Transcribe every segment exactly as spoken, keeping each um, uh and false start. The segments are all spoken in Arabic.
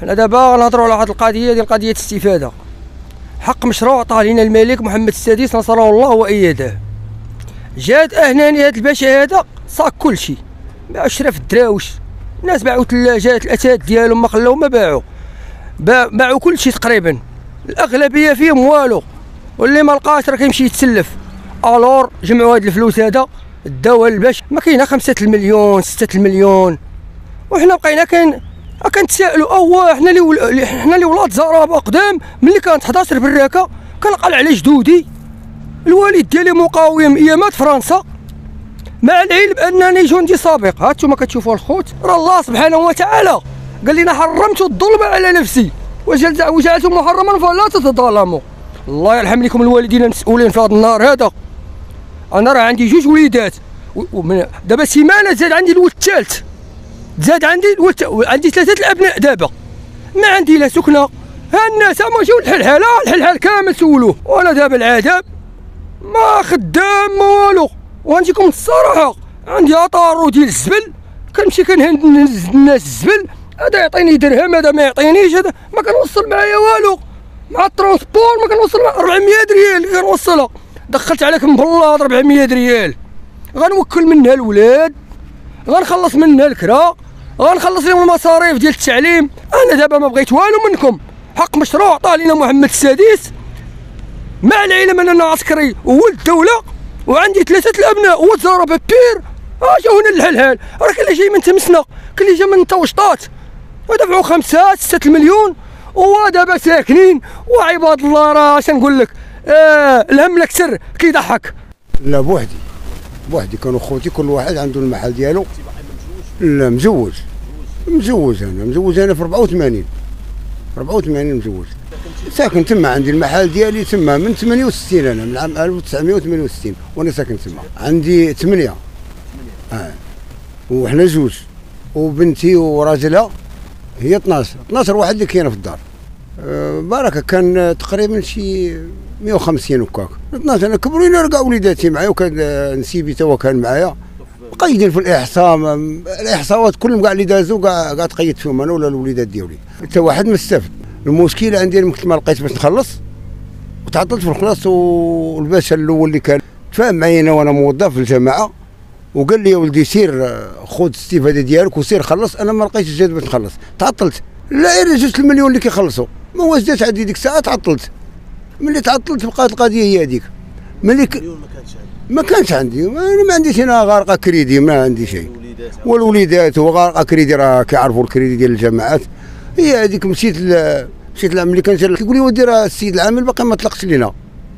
حنا دابا نهضروا على واحد القضيه ديال قضيه الاستفاده. حق مشروع طالينا الملك محمد السادس نصره الله وايده. جات اهناني هاد الباشا هذا صاك كلشي، باعوا شراف الدراوش، الناس باعوا ثلاجات الاثاث ديالهم ما خلاو ما باعوا، باعوا كلشي تقريبا، الاغلبيه فيهم والو، واللي ما لقاش راه كيمشي يتسلف. الور جمعوا هاد الفلوس هذا داوها للباش، ما كاينه خمسة المليون ستة المليون، وحنا بقينا كان كنتسائلوا اواه حنا اللي حنا اللي ولاد زرابه قدام. ملي كانت حداش براكه كنقال على جدودي الوالد ديالي مقاوم ايامات فرنسا، مع العلم انني جندي سابق. ها انتم كتشوفوا الخوت، راه الله سبحانه وتعالى قال لنا حرمت الظلم على نفسي وجعلته محرما فلا تتظالموا. الله يرحم لكم الوالدين المسؤولين في هذا النهار هذا. انا راه عندي جوج وليدات، دابا سيمانه زاد عندي الولد الثالث، زاد عندي الولد، عندي ثلاثه الابناء دابا، ما عندي لا سكنه. ها الناس هما جاو الحلحاله الحلحال كامل سولوه، وانا دابا العذاب ما خدام ما والو. وغنجيكم الصراحه، عندي اطارو ديال الزبل كنمشي كنهز الناس الزبل، هذا يعطيني درهم هذا ما يعطينيش، هذا ما كنوصل معايا والو، مع الترونسبور ما كنوصل أربعمية ريال كنوصلها. دخلت عليكم بالله أربعمية ريال غنوكل منها الولاد، غنخلص منها الكرا، غنخلص لهم المصاريف ديال التعليم. انا دابا ما بغيت والو منكم. حق مشروع عطاه لينا محمد السادس، مع العلم اننا عسكري وولد الدوله وعندي ثلاثه الابناء وزاره بير. ها جاو هنا الحلحال، راه كاين اللي جاي من تمسنا، كاين اللي جا من توشطات، ودفعوا خمسة ستة المليون ودابا ساكنين. وعباد الله راه اش نقول لك، آه الهم الاكثر كيضحك. لا بوحدي بوحدي، كانوا خوتي كل واحد عنده المحل ديالو. لا مزوج مزوج انا مزوج انا في أربعة وثمانين أربعة وثمانين مزوج، ساكن تما، عندي المحل ديالي تما من ثمانية وستين، انا من عام ألف وتسعمية وثمانية وستين وانا ساكن تما. عندي ثمانية اه وحنا جوج، وبنتي وراجلها هي اثناش اثناش واحد اللي كاينه في الدار. أه بركه كان تقريبا شي مية وخمسين وكاك. اثناش انا كبروا كاع وليداتي معايا، وكان نسيبي تا كان معايا مقيدين في الاحصاء، الاحصاءات كلهم كاع اللي دازوا كاع كاع تقيدت فيهم انا ولا الوليدات ديالي، حتى واحد ما استفد. المشكله عندي ما لقيتش باش نخلص، وتعطلت في الخلاص. والباشا الاول اللي كان تفاهم معايا انا وانا موظف في الجماعه، وقال لي يا ولدي سير خذ الاستفاده ديالك وسير خلص. انا ما لقيتش الجهد باش نخلص، تعطلت. لا غير جوج المليون اللي كيخلصوا ما وجدتش عندي ديك الساعه، تعطلت. ملي تعطلت بقات القضيه هي هذيك. ملي ك... ما كانش عندي، انا ما عنديش هنا غارقه كريدي، ما عندي شيء. والوليدات وغارقه كريدي راه كيعرفوا الكريدي ديال الجامعات. هي هذيك مشيت ل... مشيت لها ملي كان كيقول لي ودي راه السيد العامل باقي ما طلقش لينا.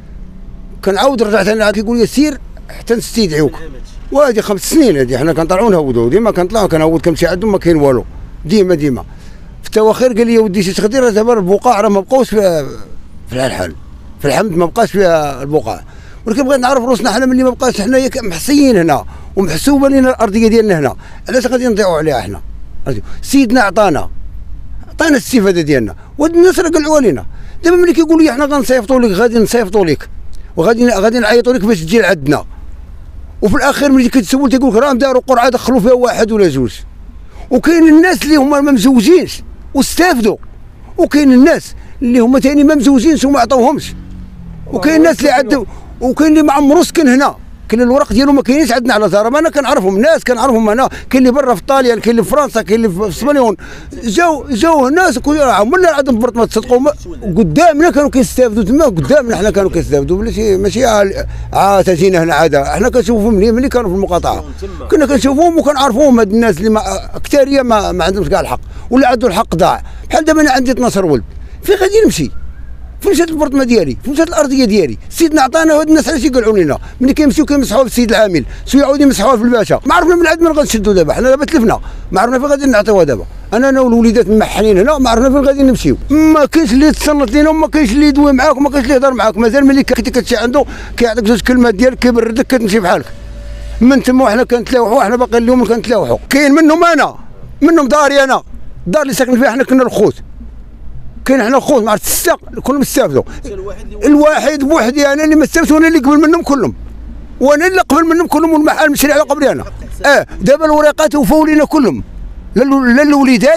كنعاود رجعت انا كيقول لي سير حتى نستدعيوك. وهذه خمس سنين هذه حنا كنطلعوا نهودوا، ديما كنطلعوا كنهود كنمشي عندهم ما كاين والو، ديما ديما. في التواخير قال لي ودي شي تخدي راه دابا البقاع راه ما بقاوش في في الحال، في الحمد ما بقاش فيها البقاع. ولكن بغيت نعرف روسنا حنا ملي ما بقاش حنايا محصيين هنا ومحسوبه لينا الارضيه ديالنا هنا، علاش غادي نضيعوا عليها حنا؟ سيدنا عطانا عطانا الاستفاده ديالنا، وهاد الناس راه قلعوا علينا. دابا ملي كيقولوا لي حنا غنصيفطوا لك، غادي نصيفطوا لك وغادي غادي نعيطوا لك باش تجي لعندنا، وفي الاخير ملي كتسول تيقول لك راه داروا قرعه دخلوا فيها واحد ولا جوج. وكاين الناس اللي هما ما مزوجينش واستافدوا، وكاين الناس اللي هما ثاني ما مزوجينش وما عطاوهمش، وكاين الناس اللي عندهم، وكاين اللي ما عمرو سكن هنا، كاين الورق ديالو ما كاينينش عندنا على زهرة. انا كنعرفهم ناس كنعرفهم هنا، كاين اللي برا في طاليان، كاين اللي في فرنسا، كاين اللي في اسبانيون، جاو جاو ناس عمرنا عندهم برط ما تصدقوا قدامنا كانوا كيستافدوا تما، قدامنا حنا كانوا كيستافدوا ماشي ماشي عا تجينا هنا عاده. حنا كنشوفوهم ملي ملي كانوا في المقاطعه كنا كنشوفوهم وكنعرفوهم. هاد الناس اللي اكثريه ما, ما عندهمش كاع الحق، ولا عنده الحق ضاع. بحال دابا انا عندي اثناش ولد، فين غادي نمشي؟ فين مشات البرطمه ديالي؟ فين مشات الارضيه ديالي؟ سيدنا عطانا، وهاد الناس علاش يقلعوا لنا؟ ملي كيمشيو كيمسحوها في السيد العامل، شويه يعاودوا يمسحوها في الباشا، ما عرفنا من عند من غنشدوا دابا. حنا دابا تلفنا، ما عرفنا فين غادي نعطيوها دابا. انا انا والوليدات محنين هنا، ما عرفنا فين غادي نمشيو. ما كاينش اللي تصنت لينا، وما كاينش اللي يدوي معاك، وما كاينش اللي يهضر معاك. مازال ملي كنتي كتمشي عنده كيعطيك جوج كلمات ديالك كيبردك كتمشي بحالك. من تما وحنا كنتلاوحوا، حنا باقي اليوم كنتلاوحوا. كاين منهم انا، منهم داري انا، الدار اللي ساكن فيها حنا كنا الخوت. كاين حنا خوت مع السته كلهم استافدوا. الواحد بوحدي انا اللي ما استافدت، وانا اللي قبل منهم كلهم، وانا اللي قبل منهم كلهم، والمحل المشري على قبلي انا. اه دابا الوريقات وفاو لينا كلهم، لا الوليدات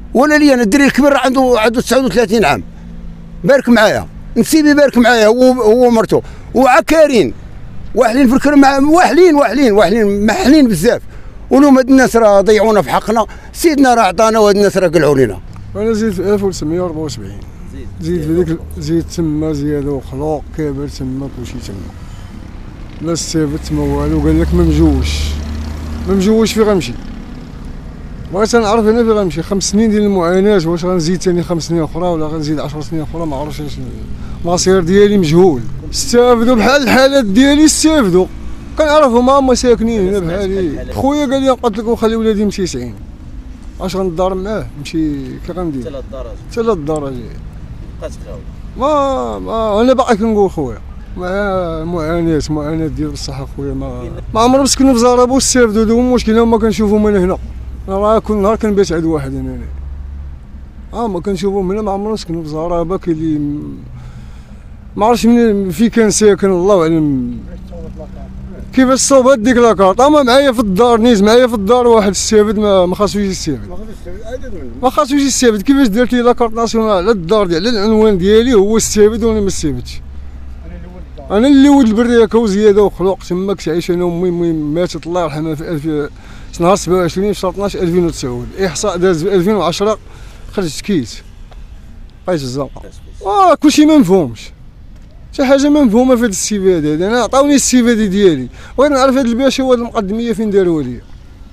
ولا لي انا الدري الكبير عنده عنده تسعة وثلاثين عام بارك معايا نسيبي بارك معايا هو هو ومرته وعكارين واحلين في الكرم واحلين واحلين واحلين محلين بزاف ولهم هاد الناس راه ضيعونا في حقنا سيدنا راه عطانا وهاد الناس راه قلعوا لنا. انا زيد في ألف وتسعمية وأربعة وسبعين زيد في ديك زيد تما زياده وخلوق كابر تما كلشي تما لا استافدت ما والو قال لك ما مجوش ما مجوش في غنمشي بغيت نعرف انا في غنمشي خمس سنين ديال المعاناه واش غنزيد ثاني خمس سنين اخرى ولا غنزيد عشر سنين اخرى ما عرفتش المصير ديالي مجهول. استافدوا بحال الحالات ديالي استافدوا كنعرفهم هما ساكنين هنا بحالي. خويا قال لي قلت لك وخلي ولادي متسعين اش غنضارب معاه نمشي كي غندير ثلاث درجات ثلاث درجات بقات تخاوي ما ما انا باقي كنقول خويا مع معاناه معاناه ديال بصح خويا ما ما عمرهم سكنوا في زرابه واستافدوا هذا هو المشكل هما كنشوفهم من هنا راه كل نهار كنبات عند واحد انا اه ما كنشوفهم هنا ما عمرهم سكنوا في زرابه كاين اللي ما عرفتش من في كان ساكن الله اعلم كيفاش صوبات ديك لاكارط اما معايا في الدار نيز معايا في الدار واحد استافد ما, ما خاصوش يستافد ما خاصوش يستافد كيفاش درت لي لاكارط ناسيونال على الدار ديال على العنوان ديالي هو استافد وانا ما استافدتش. انا اللي ولد البريكه وزياده وخلوق تما كنت عايش انا وامي امي ماتت الله يرحمها في ألف نهار سبعة وعشرين شهر اثناش ألفين وتسعة الاحصاء داز في ألفين وعشرة خرجت كيس بقيت الزنقه اه كلشي ما مفهومش شي حاجه ما مفهومه في هذا السيفاد هذا. انا عطاوني السيفاد ديالي بغيت نعرف هاد الباشا وهاد المقدميه فين داروها لي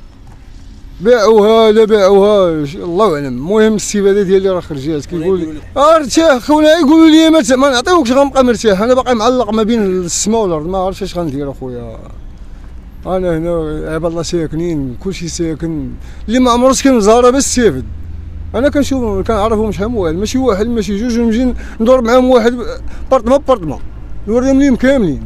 باعوها لا باعوها الله اعلم. المهم السيفاده ديالي راه خرجات كيقول لي ارتاح خويا يقولوا لي ما, ما نعطيوكش غنبقى مرتاح انا باقي معلق ما بين السماء والارض ما عرفتش اش غندير اخويا. انا هنا عباد الله ساكنين كلشي ساكن اللي ما عمرو سكن زهره بس استافد انا كنشوفهم كنعرفهم شحال من واحد ماشي واحد ماشي جوج ونمشي ندور معاهم واحد بارطما بارطما نوريهم ليهم كاملين.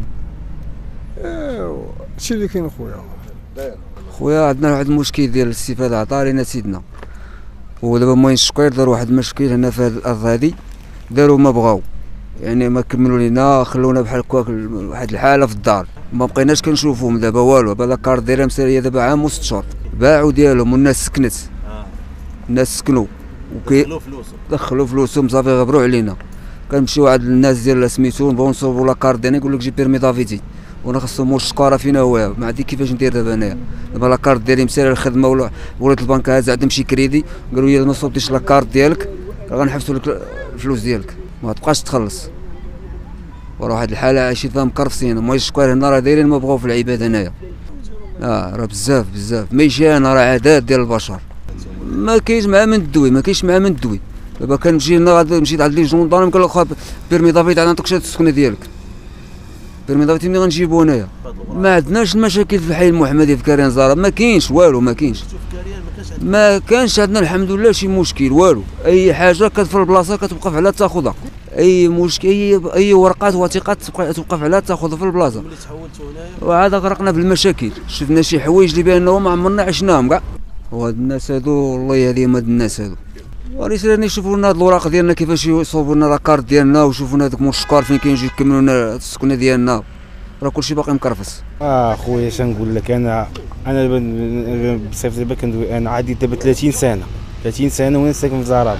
ايوا هادشي اللي كاين خويا. خويا عندنا واحد المشكل ديال الاستفاده عطا لينا سيدنا ودابا موين الشقير دار واحد المشكل هنا في هذه الارض هذه داروا ما بغاو يعني ما كملوا لينا خلونا بحال هكاك واحد الحاله في الدار ما بقيناش كنشوفوهم دابا والو دابا لاكارت دايره مساليه دابا عام وست شهور باعوا ديالهم والناس سكنت الناس سكنوا دخلوا فلوسهم دخلوا فلوسهم صافي غبروا علينا. كنمشيو عند الناس ديال سميتو نبغيو نصوبوا لاكارت ديالنا يقول لك جيب بيرمي دافيتي وانا خاصهم مول الشكاره فينا هو ما عندي كيفاش ندير دابا انايا دابا لاكارت ديالي مساليه الخدمه ولا ولات البنك هاز عندهم شي كريدي قالوا لي ما صوبتيش لاكارت ديالك غنحبسوا لك الفلوس ديالك ما تبقاش تخلص وراه واحد الحاله عايشين فيها مكرفسين. المهم الشكوار هنا راه دايرين ما بغاو في العباد هنايا اه راه بزاف بزاف ماشي انا راه عادات ديال البشر ما كاينش معاه من الدوي ما كاينش معاه من الدوي. دابا كنمشي هنا مشيت عند لي جوندارم قال لك خا بيرمي دافيت انا نعطيك شهاده السكنه ديالك بيرمي دافيت ملي غنجيبو هنايا ما عندناش المشاكل في الحي المحمدي في كريان زهره ما كاينش والو ما كاينش ما كانش عندنا الحمد لله شي مشكل والو. اي حاجه كتفر البلاصه كتوقف على تاخذها اي مشكل اي اي ورقات وثيقات تبقى توقف على تاخذها في البلاصه وعاد غرقنا في المشاكل. شفنا شي حوايج اللي بانهم ما عمرنا عشناهم كاع وهاد الناس هادو والله يهديهم هاد الناس هادو وريت راني يشوفوا لنا هاد الوراق ديالنا كيفاش يصوبوا لنا لاكارت ديالنا ويشوفوا لنا هذاك مول الشكار فين كاين يجيو يكملوا لنا السكنه ديالنا راه كلشي باقي مكرفس. اه خويا شنقول لك انا انا دابا بصيفط دابا كندوي انا عادي دابا ثلاثين سنه ثلاثين سنه وانا ساكن في زرابه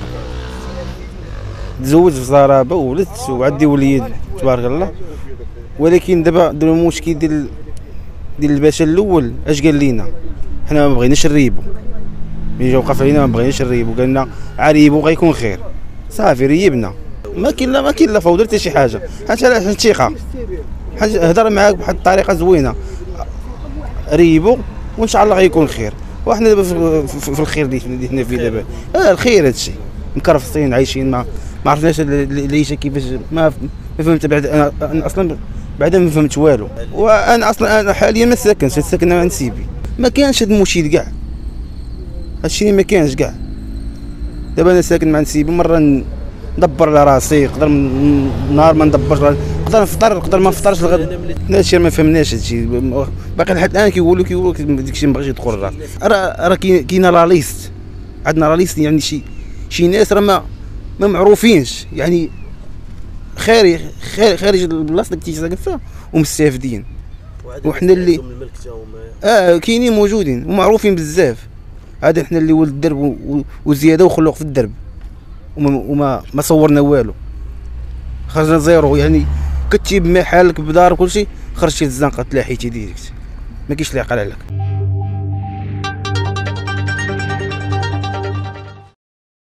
تزوجت في زرابه وولدت وعندي وليد تبارك الله ولكن دابا دابا المشكل ديال ديال الباشا الاول اش قال لينا حنا ما بغيناش نريبو ملي جا وقف علينا ما بغيناش نريبو قال لنا عريبو غيكون خير صافي ريبنا ما كاين لا ما كاين لا فوضى حتى شي حاجه حتى على الثقه هضر معاك بواحد الطريقه زوينه ريبو وان شاء الله غيكون خير وحنا دابا في الخير اللي حنا فيه دابا اه الخير هادشي مكرفصين عايشين ما ما عرفناش العيشه كيفاش ما ما فهمت بعد انا, أنا اصلا بعدا ما فهمت والو وانا اصلا انا حاليا ما ساكنش ساكن عند سيبي ما كانش هاد المشكل كاع هادشي ما كانش كاع. دابا انا ساكن مع سيبي مره ندبر على راسي نقدر نهار ما ندبرش نقدر نفطر نقدر ما نفطرش الغد هادشي ما فهمناش هادشي باقي لحد الان كيقولوا كيقولوا داكشي ما بغاش يدخل الراس. راه راه كاينه لا ليست عندنا لا ليست يعني شي شي ناس راه ما ما معروفينش يعني خارج خارج البلاصه اللي كنتي ساكن فيها ومستافدين وحنا اللي اه كاينين موجودين ومعروفين بزاف هذا حنا اللي ولد الدرب وزياده وخلوق في الدرب وما وما ما صورنا والو، خرجنا زيرو. يعني كتجيب محلك بدار كلشي، خرجتي للزنقه تلاحيتي ديريكت، ما كاينش اللي يعقل عليك.